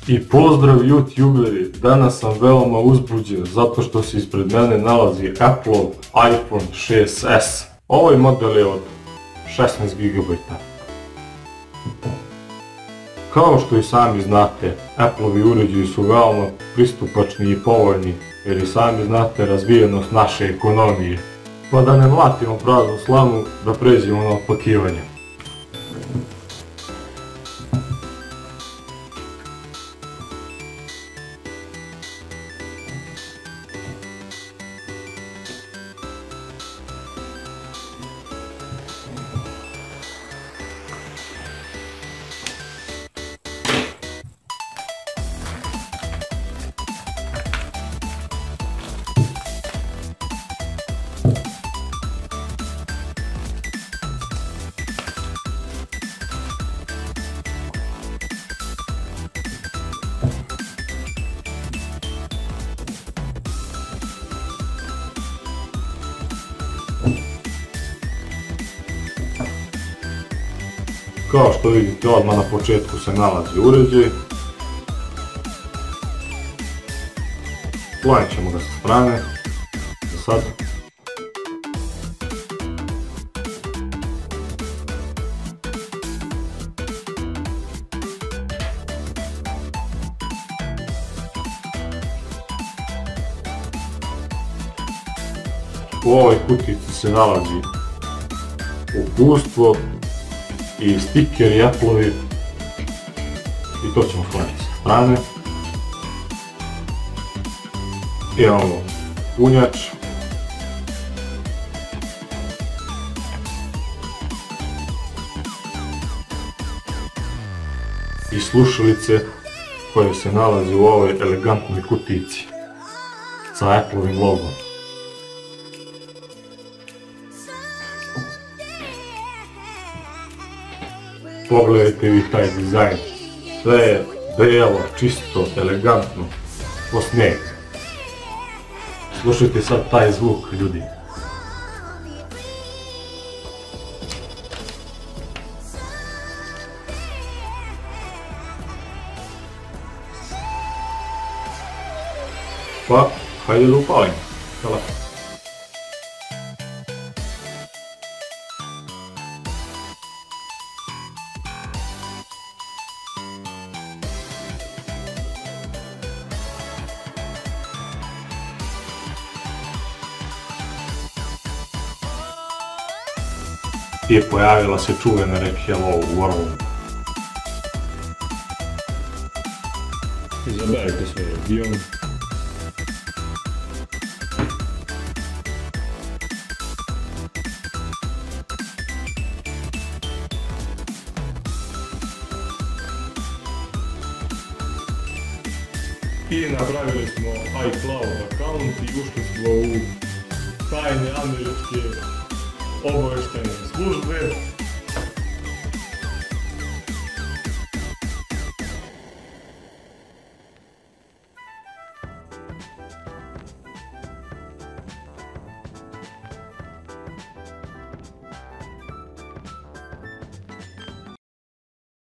I pozdrav YouTuberi, danas sam veoma uzbuđen zato što se ispred mene nalazi Appleov iPhone 6s. Ovaj model je od 16 GB. Kao što i sami znate, Appleovi uređaji su veoma pristupačni i povoljni, jer i sami znate razvijenost naše ekonomije. Pa da ne mlatimo praznu slamu, da pređemo na opakivanje. Kao što vidite, odmah na početku se nalazi uređaj. Sklonit ćemo ga sa strane, za sad. U ovoj kutici se nalazi uputstvo i stikeri Appleovi, i to ćemo skloniti sa strane. Imamo punjač, i slušalice koje se nalaze u ovoj elegantnoj kutici sa Appleovim logom. Pogledajte vi taj dizajn, sve je belo, čisto, elegantno, ko snijeg. Slušajte sad taj zvuk, ljudi. Pa, hajde da upalimo. Telefon. I pojavila se čuvena reč Hello World. Izaberite svoj region. I napravili smo iCloud account i ušli smo u tajne američke obavještajne službe.